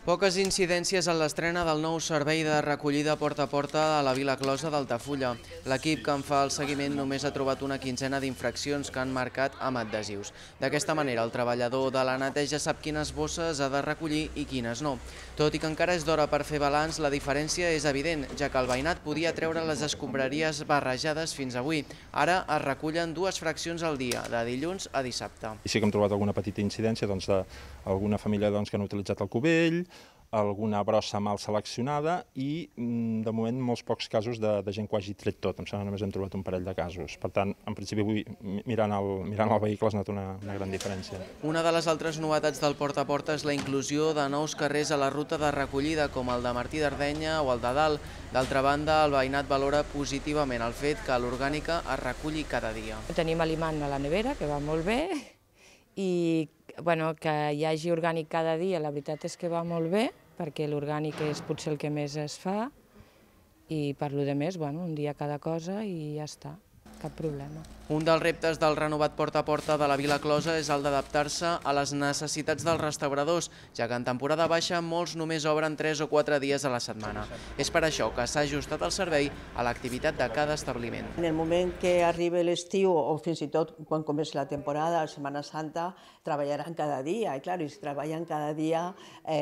Poques incidències en l'estrena del nou servei de recollida porta a porta a la Vila Closa d'Altafulla. L'equip que en fa el seguiment només ha trobat una quinzena d'infraccions que han marcat amb adhesius. D'aquesta manera, el treballador de la neteja sap quines bosses ha de recollir i quines no. Tot i que encara és d'hora per fer balanç, la diferència és evident, ja que el veïnat podia treure les escombraries barrejades fins avui. Ara es recullen 2 fraccions al dia, de dilluns a dissabte. I sí que hem trobat alguna petita incidència d'alguna família que han utilitzat el cubell, alguna brossa mal seleccionada i, de moment, molts pocs casos de gent que ho hagi tret tot. Em sembla que només hem trobat un parell de casos. Per tant, en principi, avui, mirant el vehicle, es nota una gran diferència. Una de les altres novetats del porta a porta és la inclusió de nous carrers a la ruta de recollida, com el de Martí d'Ardenya o el de Dalt. D'altra banda, el veïnat valora positivament el fet que l'orgànica es reculli cada dia. Tenim aliment a la nevera, que va molt bé, i que hi hagi orgànic cada dia, la veritat és que va molt bé, perquè l'orgànic és potser el que més es fa, i per lo de més, un dia cada cosa i ja està, cap problema. Un dels reptes del renovat porta a porta de la Vila Closa és el d'adaptar-se a les necessitats dels restauradors, ja que en temporada baixa molts només obren 3 o 4 dies a la setmana. És per això que s'ha ajustat el servei a l'activitat de cada establiment. En el moment que arribi l'estiu o fins i tot quan comenci la temporada, la Setmana Santa, treballaran cada dia. I clar, si treballen cada dia,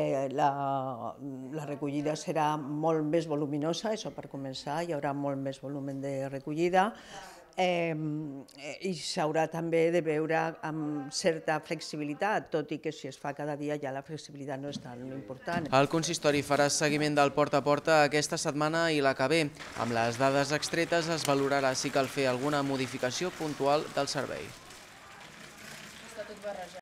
la recollida serà molt més voluminosa, això per començar, hi haurà molt més volum de recollida. I s'haurà també de veure amb certa flexibilitat, tot i que si es fa cada dia ja la flexibilitat no és tan important. El consistori farà seguiment del porta a porta aquesta setmana i la que ve. Amb les dades extretes es valorarà si cal fer alguna modificació puntual del servei.